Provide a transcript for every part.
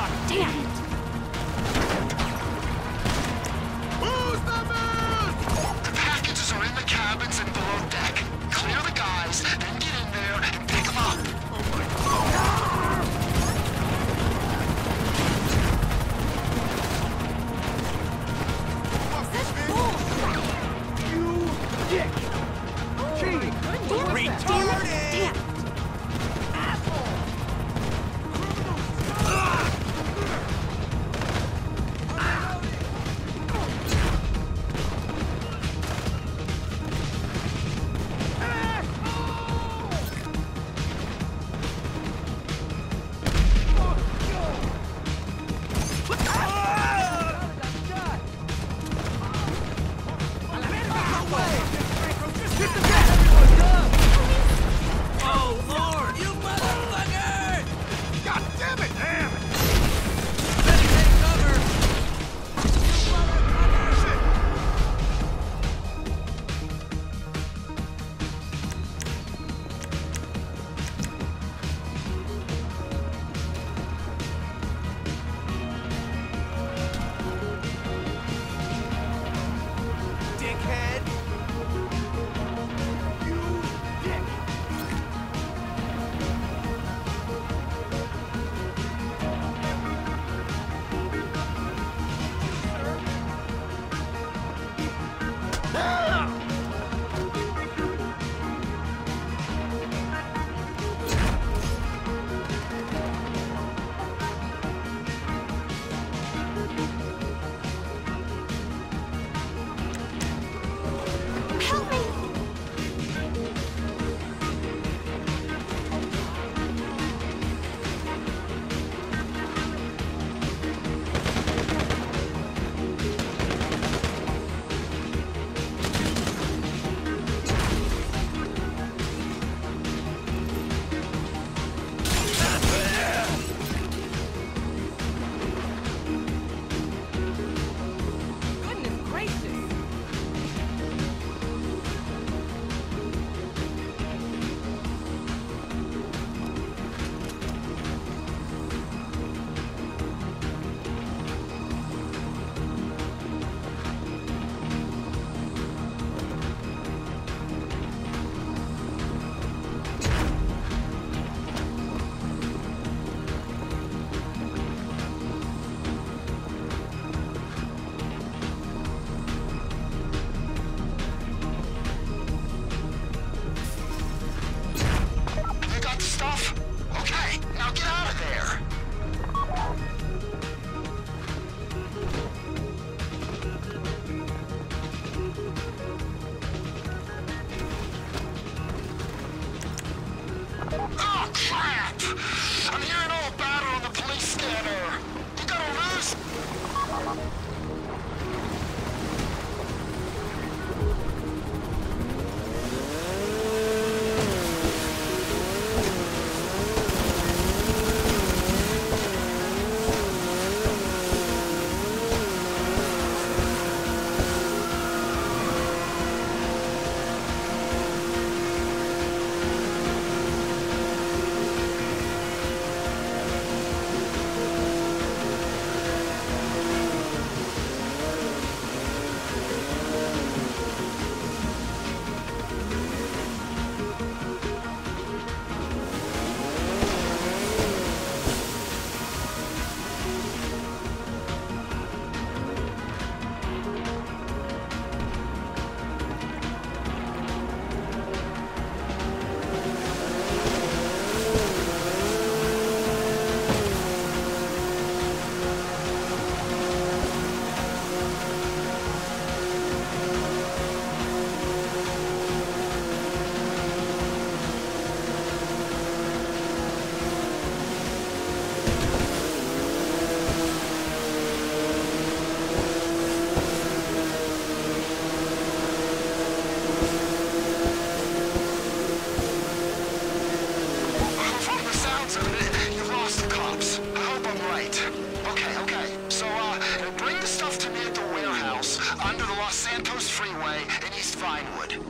Damn it! Who's the man? The packages are in the cabins and below deck. Clear the guys, then get in there and pick them up. Oh my God! You dick! Cheating! Retarded! Damn it! Oh Lord! You motherfucker! God damn it! Damn it! Better take cover! You motherfucker! Shit! Dickhead! You dick! Help me! Goodness gracious! You got the stuff? Okay, now get out of there. Oh, crap! I'm hearing all about it on the police scanner. You gotta lose. From the sounds of it, you lost the cops. I hope I'm right. Okay. So, bring the stuff to me at the warehouse under the Los Santos Freeway in East Vinewood.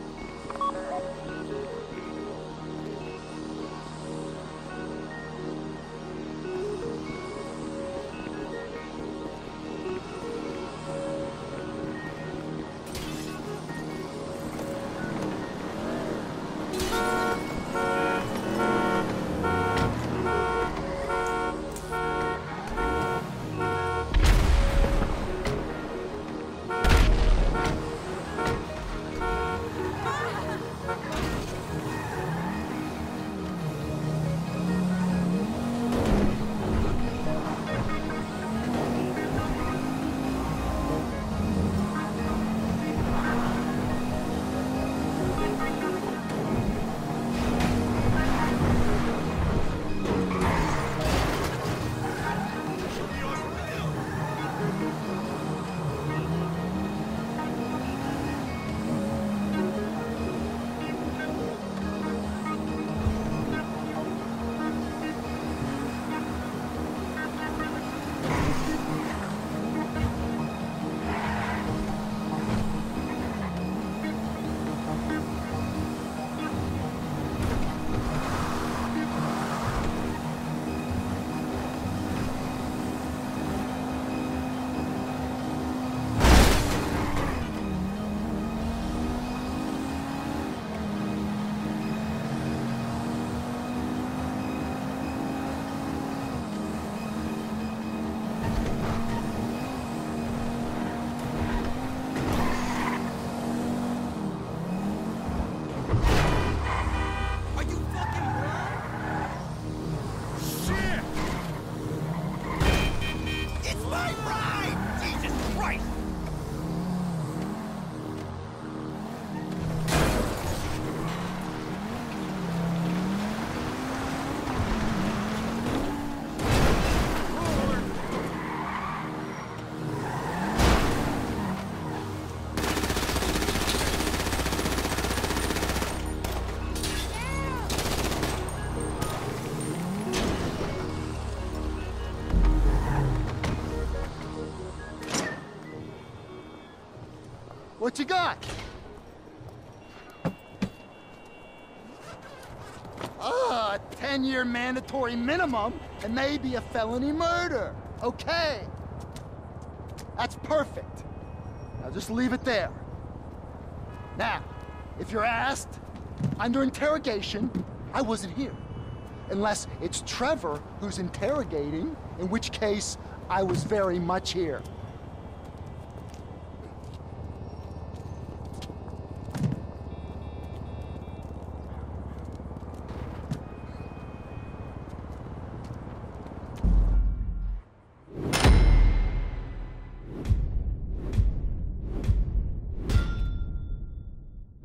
What you got? A 10-year mandatory minimum and maybe a felony murder. Okay. That's perfect. Now just leave it there. Now, if you're asked, under interrogation, I wasn't here. Unless it's Trevor who's interrogating, in which case I was very much here.